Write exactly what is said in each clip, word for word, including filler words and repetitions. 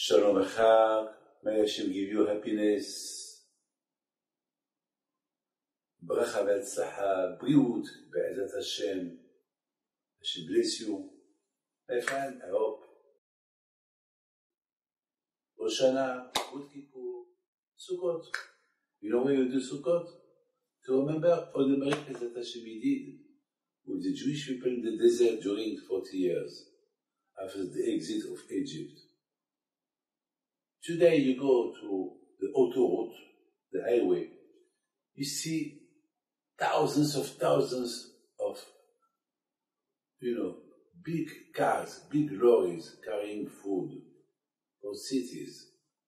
Shalom Echad, may Hashem give you happiness, bracha ve'atzlacha, briut, be'ezat Hashem, Hashem bless you. My friend, I hope. Rosh Hashanah, Yom Kippur, Sukkot. You know why you do Sukkot? To remember all the miracles that Hashem did with the Jewish people in the desert during forty years after the exit of Egypt. Today you go to the autoroute, the highway, you see thousands of thousands of, you know, big cars, big lorries carrying food for cities,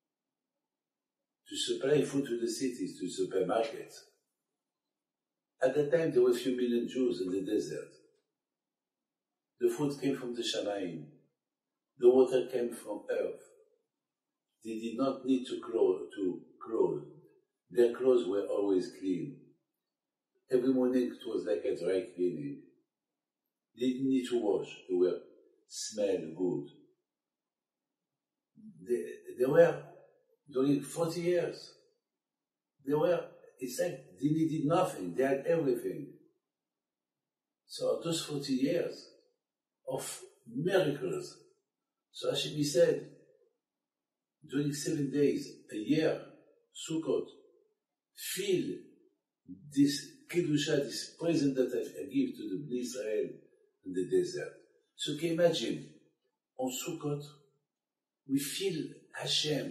to supply food to the cities, to supermarkets. At that time there were a few million Jews in the desert. The food came from the Shamayim. The water came from earth. They did not need to clothe, to clothe. Their clothes were always clean. Every morning it was like a dry cleaning. They didn't need to wash. They were smell good. They, they were during forty years. They were, it's like they needed nothing. They had everything. So those forty years of miracles. So Hashem said, during seven days, a year, Sukkot, feel this Kedusha, this present that I give to the Bnei Israel in the desert. So can you imagine, on Sukkot, we feel Hashem.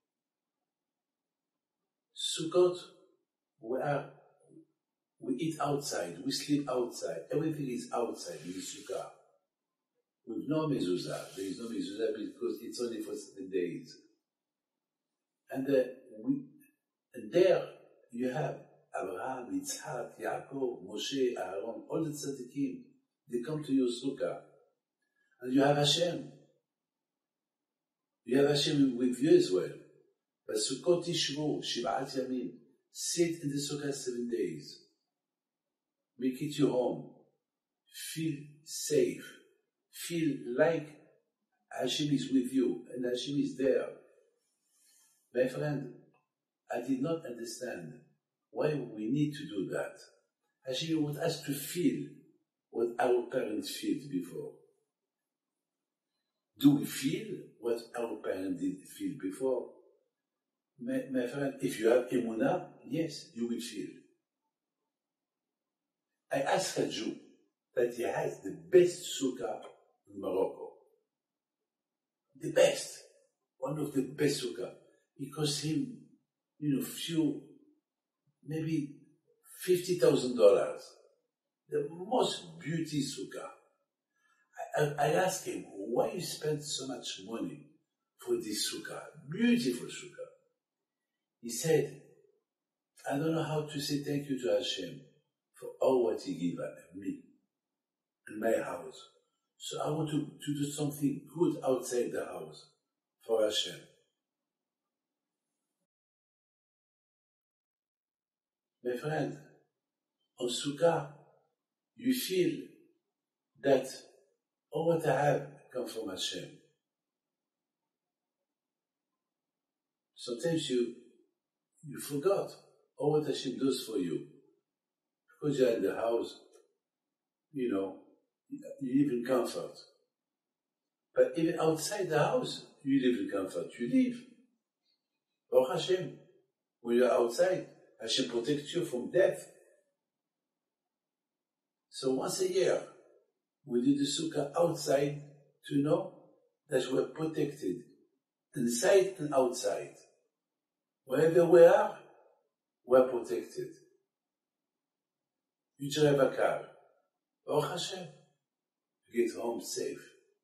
Sukkot, we are, we eat outside, we sleep outside, everything is outside in the Sukkah. With no mezuzah, there is no mezuzah because it's only for seven days. And, uh, we, and there you have Abraham, Yitzhak, Yaakov, Moshe, Aaron, all the tzaddikim. They come to your sukkah. And you have Hashem. You have Hashem with you as well. But Sukkot Tishvu, Shiv'at Yamim. Sit in the sukkah seven days. Make it your home. Feel safe. Feel like Hashem is with you and Hashem is there. My friend, I did not understand why we need to do that. Hashem wants us to feel what our parents felt before. Do we feel what our parents did feel before? My, my friend, if you have emunah, yes, you will feel. I asked a Jew that he has the best sukkah in Morocco. The best. One of the best sukkah. It cost him, you know, few, maybe fifty thousand dollars. The most beauty sukkah. I, I, I asked him, why you spend so much money for this sukkah? Beautiful sukkah. He said, I don't know how to say thank you to Hashem for all what He gave me in my house. So I want to, to do something good outside the house for Hashem. My friend, on Sukkah, you feel that all what I have comes from Hashem. Sometimes you you forgot all what Hashem does for you. Because you're in the house, you know, you live in comfort. But even outside the house, you live in comfort. You live. Baruch Hashem. When you're outside, Hashem protects you from death. So once a year, we do the sukkah outside to know that we are protected, inside and outside. Wherever we are, we are protected. You drive a car, Baruch Hashem, you get home safe.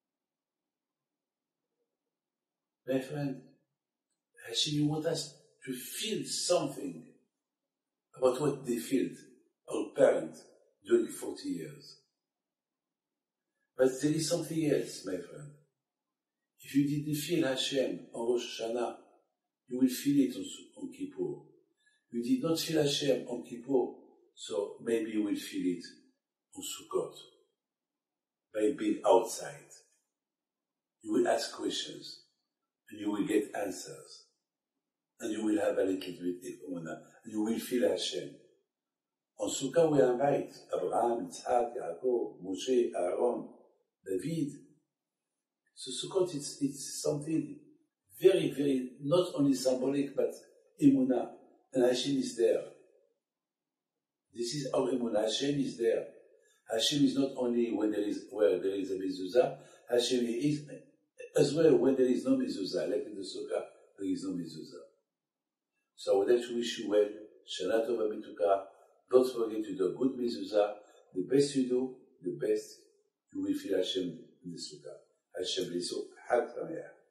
My friend, Hashem, you want us to feel something about what they felt, our parents, during forty years. But there is something else, my friend. If you didn't feel Hashem on Rosh Hashanah, you will feel it on, on Kippur. You did not feel Hashem on Kippur, so maybe you will feel it on Sukkot, by being outside. You will ask questions. and you will get answers. And you will have a little bit of emunah. You will feel Hashem. On Sukkah we invite Abraham, Yitzhak, Yaakov, Moshe, Aaron, David. So Sukkot, it's, it's something very, very, not only symbolic, but emunah. And Hashem is there. This is our emunah. Hashem is there. Hashem is not only when there is, where there is a mezuzah, Hashem is as well when there is no mezuzah, like in the Sukkah, there is no mezuzah. So I would like to wish you well. Shana Tova Mituka. Don't forget to do a good mezuzah. The best you do, the best you will feel Hashem in the Sukkah. Hashem bless you. Hag Sameach.